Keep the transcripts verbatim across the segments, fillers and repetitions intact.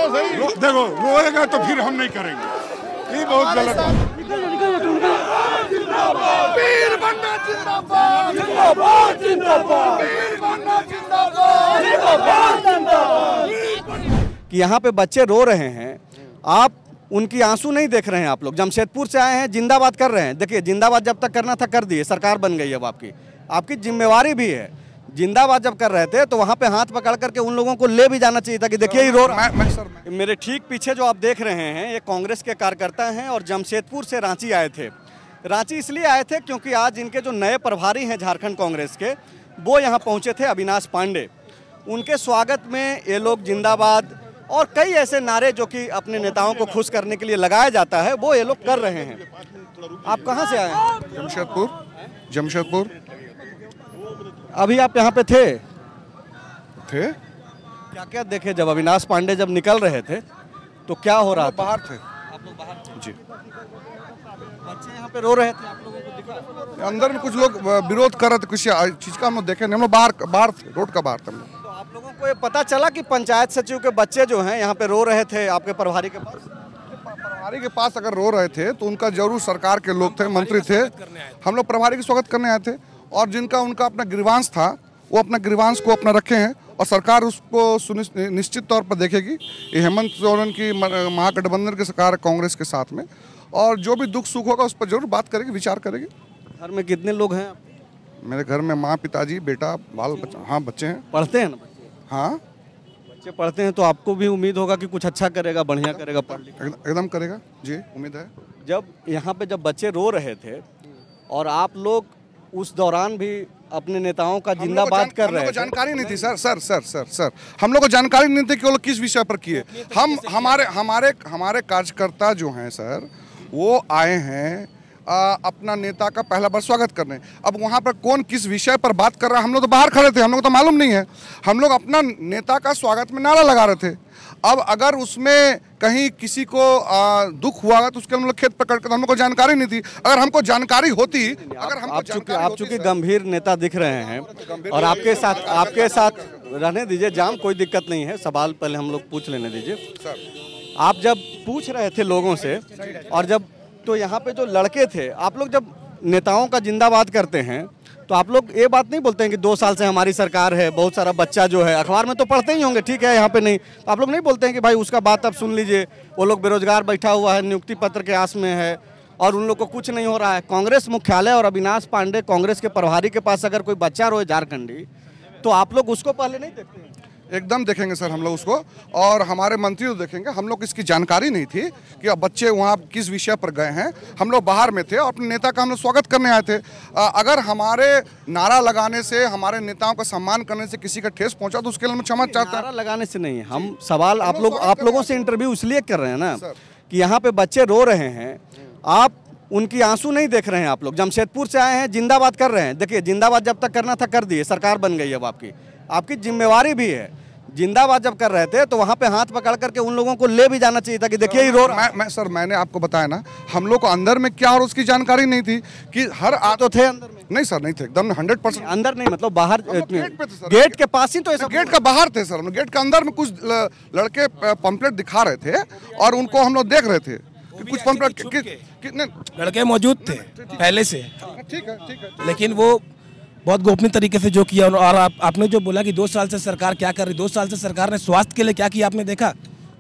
देखो रोएगा तो फिर हम नहीं करेंगे, ये बहुत गलत है। कि यहाँ पे बच्चे रो रहे हैं, आप उनकी आंसू नहीं देख रहे हैं। आप लोग जमशेदपुर से आए हैं, जिंदाबाद कर रहे हैं। देखिए जिंदाबाद जब तक करना था कर दिए, सरकार बन गई। अब आपकी आपकी जिम्मेवारी भी है। जिंदाबाद जब कर रहे थे तो वहाँ पे हाथ पकड़ करके उन लोगों को ले भी जाना चाहिए था कि देखिए ये रो रहा है। मेरे ठीक पीछे जो आप देख रहे हैं ये कांग्रेस के कार्यकर्ता हैं और जमशेदपुर से रांची आए थे। रांची इसलिए आए थे क्योंकि आज इनके जो नए प्रभारी हैं झारखंड कांग्रेस के, वो यहाँ पहुँचे थे, अविनाश पांडे। उनके स्वागत में ये लोग जिंदाबाद और कई ऐसे नारे जो कि अपने नेताओं को खुश करने के लिए लगाया जाता है, वो ये लोग कर रहे हैं। आप कहाँ से आए हैं? जमशेदपुर। जमशेदपुर। अभी आप यहाँ पे थे थे क्या क्या देखे जब अविनाश पांडे जब निकल रहे थे तो क्या हो रहा था? बाहर थे। आप लोग बाहर थे? जी। बच्चे यहाँ पे रो रहे थे, आप लोगों को दिखा? अंदर में कुछ लोग विरोध कर रहे थे, कुछ चीज का हम लोग देखे नहीं। हम लोग बाहर बाहर थे, रोड का बाहर थे हम लोग। तो आप लोगों को ये पता चला कि पंचायत सचिव के बच्चे जो हैं यहाँ पे रो रहे थे आपके प्रभारी के पास? प्रभारी के पास अगर रो रहे थे तो उनका जरूर सरकार के लोग थे, मंत्री थे। हम लोग प्रभारी का स्वागत करने आए थे और जिनका उनका अपना ग्रीवांश था वो अपना ग्रीवांश को अपना रखे हैं और सरकार उसको निश्चित तौर पर देखेगी। ये हेमंत सोरेन की महागठबंधन की सरकार है कांग्रेस के साथ में, और जो भी दुख सुख होगा उस पर जरूर बात करेगी, विचार करेगी। घर में कितने लोग हैं? मेरे घर में माँ, पिताजी, बेटा, बाल बच्चा। हाँ बच्चे हैं। पढ़ते हैं ना बच्चे? हाँ बच्चे पढ़ते हैं तो आपको भी उम्मीद होगा कि कुछ अच्छा करेगा, बढ़िया करेगा, पढ़ लिख एकदम करेगा जी, उम्मीद है। जब यहाँ पे जब बच्चे रो रहे थे और आप लोग उस दौरान भी अपने नेताओं का जिंदाबाद कर रहे थे, जानकारी नहीं थी sir sir sir sir sir हम लोग को जानकारी नहीं थी कि वो लोग किस विषय पर किए। हम हमारे हमारे हमारे कार्यकर्ता जो हैं सर वो आए हैं आ, अपना नेता का पहला बार स्वागत करने। अब वहाँ पर कौन किस विषय पर बात कर रहा है, हम लोग तो बाहर खड़े थे, हम लोग तो मालूम नहीं है। हम लोग अपना नेता का स्वागत में नारा लगा रहे थे। अब अगर उसमें कहीं किसी को आ, दुख हुआ तो उसके हम लोग खेत पकड़ कर, हम लोग को जानकारी नहीं थी। अगर हमको जानकारी होती, अगर हमको आप चूंकि आप चूंकि गंभीर नेता दिख रहे हैं और आपके साथ आपके साथ रहने दीजिए, जाम कोई दिक्कत नहीं है, सवाल पहले हम लोग पूछ लेने दीजिए। आप जब पूछ रहे थे लोगों से और जब तो यहाँ पे जो लड़के थे, आप लोग जब नेताओं का जिंदाबाद करते हैं तो आप लोग ये बात नहीं बोलते हैं कि दो साल से हमारी सरकार है, बहुत सारा बच्चा जो है, अखबार में तो पढ़ते ही होंगे, ठीक है, यहाँ पे नहीं, तो आप लोग नहीं बोलते हैं कि भाई उसका बात अब सुन लीजिए, वो लोग बेरोजगार बैठा हुआ है, नियुक्ति पत्र के आस में है और उन लोग को कुछ नहीं हो रहा है। कांग्रेस मुख्यालय और अविनाश पांडे कांग्रेस के प्रभारी के पास अगर कोई बच्चा रोए झारखंडी तो आप लोग उसको पहले नहीं देखते हैं? एकदम देखेंगे सर हम लोग उसको, और हमारे मंत्री तो देखेंगे। हम लोग इसकी जानकारी नहीं थी कि अब बच्चे वहाँ किस विषय पर गए हैं। हम लोग बाहर में थे और अपने नेता का हम लोग स्वागत करने आए थे। अगर हमारे नारा लगाने से, हमारे नेताओं का सम्मान करने से किसी का ठेस पहुंचा तो उसके लिए मैं क्षमा चाहता हूं। नारा लगाने से नहीं, हम सवाल आप लोग आप लोगों से इंटरव्यू इसलिए कर रहे हैं ना कि यहाँ पे बच्चे रो रहे हैं, आप उनकी आंसू नहीं देख रहे हैं। आप लोग जमशेदपुर से आए हैं, जिंदाबाद कर रहे हैं। देखिए जिंदाबाद जब तक करना था कर दिए, सरकार बन गई। अब आपकी आपकी जिम्मेवारी भी है। जिंदाबाद जब कर रहे थे तो वहाँ पे हाथ पकड़ करके उन लोगों को ले भी जाना चाहिए था कि देखिए ये रो रहा है। मैं, मैं सर मैंने आपको बताया ना, हम लोग को अंदर में क्या और उसकी जानकारी नहीं थी कि हर आ तो थे अंदर में? नहीं सर नहीं थे, एकदम हंड्रेड परसेंट अंदर नहीं, मतलब बाहर गेट पे थे सर, गेट के पास ही तो ऐसा गेट का बाहर थे सर। हम गेट के अंदर में कुछ लड़के पंपलेट दिखा रहे थे और उनको हम लोग देख रहे थे कि कुछ पंपलेट कितने लड़के मौजूद थे पहले से। ठीक है ठीक है, लेकिन वो बहुत गोपनीय तरीके से जो किया। और आप, आपने जो बोला कि दो साल से सरकार क्या कर रही, दो साल से सरकार ने स्वास्थ्य के लिए क्या किया आपने देखा?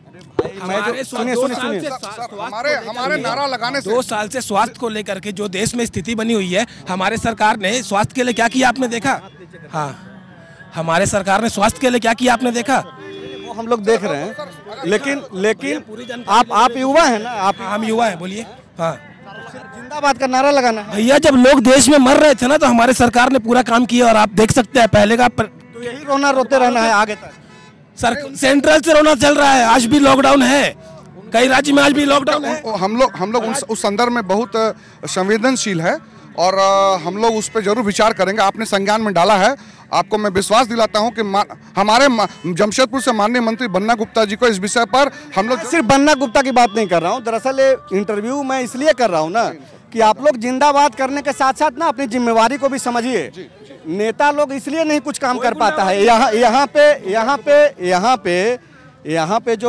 हमारे सुनिए सुनिए हमारे हमारे नारा लगाने से दो साल से स्वास्थ्य को लेकर के जो देश में स्थिति बनी हुई है, हमारे सरकार ने स्वास्थ्य के लिए क्या किया आपने देखा? हाँ, हमारे सरकार ने स्वास्थ्य के लिए क्या किया आपने देखा? वो हम लोग देख रहे हैं, लेकिन लेकिन आप आप युवा है ना, आप हम युवा है, बोलिए। हाँ, जिंदाबाद का नारा लगाना है भैया। जब लोग देश में मर रहे थे ना तो हमारे सरकार ने पूरा काम किया और आप देख सकते हैं पहले का पर... तो यही रोना रोते रहना है आगे तक। सर सेंट्रल से रोना चल रहा है, आज भी लॉकडाउन है, कई राज्य में आज भी लॉकडाउन है। हम लोग हम लोग उस संदर्भ में बहुत संवेदनशील है और हम लोग उस पर जरूर विचार करेंगे। आपने संज्ञान में डाला है, आपको मैं विश्वास दिलाता हूं कि हमारे जमशेदपुर से माननीय मंत्री बन्ना गुप्ता जी को इस विषय पर हम लोग सिर्फ बन्ना गुप्ता की बात नहीं कर रहा हूं, दरअसल ये इंटरव्यू मैं इसलिए कर रहा हूं ना कि आप लोग जिंदाबाद करने के साथ साथ ना अपनी जिम्मेवारी को भी समझिए। नेता लोग इसलिए नहीं कुछ काम कर पाता है। यहाँ यहाँ पे यहाँ पे यहाँ पे यहाँ पे जो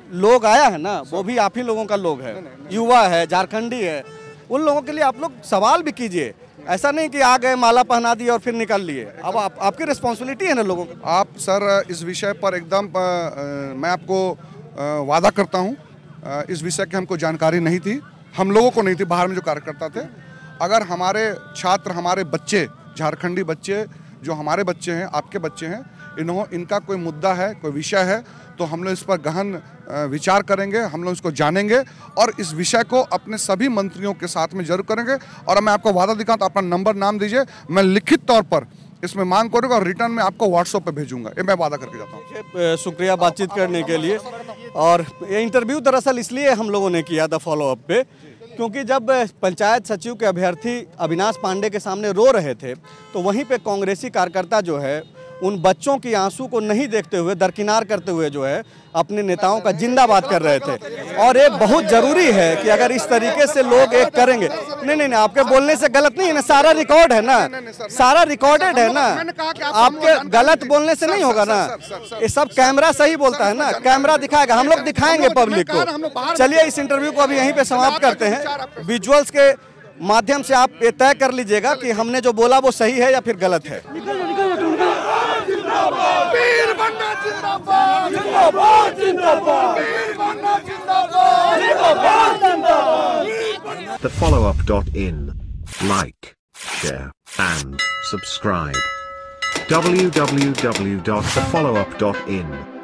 लोग आया है ना, वो भी आप ही लोगों का लोग है, युवा है, झारखंडी है, उन लोगों के लिए आप लोग सवाल भी कीजिए। ऐसा नहीं कि आ गए, माला पहना दी और फिर निकल लिए। अब आप, आपकी रिस्पॉन्सिबिलिटी है ना लोगों की। आप सर इस विषय पर एकदम आ, आ, मैं आपको आ, वादा करता हूँ, इस विषय की हमको जानकारी नहीं थी, हम लोगों को नहीं थी, बाहर में जो कार्यकर्ता थे। अगर हमारे छात्र, हमारे बच्चे, झारखंडी बच्चे जो हमारे बच्चे हैं, आपके बच्चे हैं, इन्हों इनका कोई मुद्दा है, कोई विषय है, तो हम लोग इस पर गहन विचार करेंगे, हम लोग इसको जानेंगे और इस विषय को अपने सभी मंत्रियों के साथ में जरूर करेंगे। और मैं आपको वादा दिखाऊं तो अपना नंबर नाम दीजिए, मैं लिखित तौर पर इसमें मांग करूँगा और रिटर्न में आपको व्हाट्सएप पे भेजूंगा, ये मैं वादा करके जाता हूँ। शुक्रिया बातचीत करने के लिए। और ये इंटरव्यू दरअसल इसलिए हम लोगों ने किया था फॉलोअप पे, क्योंकि जब पंचायत सचिव के अभ्यर्थी अविनाश पांडे के सामने रो रहे थे तो वहीं पे कांग्रेसी कार्यकर्ता जो है उन बच्चों की आंसू को नहीं देखते हुए, दरकिनार करते हुए जो है अपने नेताओं का जिंदाबाद कर रहे थे। और ये बहुत जरूरी है कि अगर इस तरीके से लोग एक करेंगे, नहीं नहीं नहीं आपके बोलने से गलत नहीं है ना, सारा रिकॉर्ड है ना, सारा रिकॉर्डेड है ना, आपके गलत बोलने से नहीं होगा ना, ये सब कैमरा सही बोलता है ना, कैमरा दिखाएगा, हम लोग दिखाएंगे पब्लिक को। चलिए इस इंटरव्यू को अभी यहीं पे समाप्त करते हैं। विजुअल्स के माध्यम से आप ये तय कर लीजिएगा कि हमने जो बोला वो सही है या फिर गलत है। The follow up dot in. Like, share, and subscribe. w w w dot the follow up dot in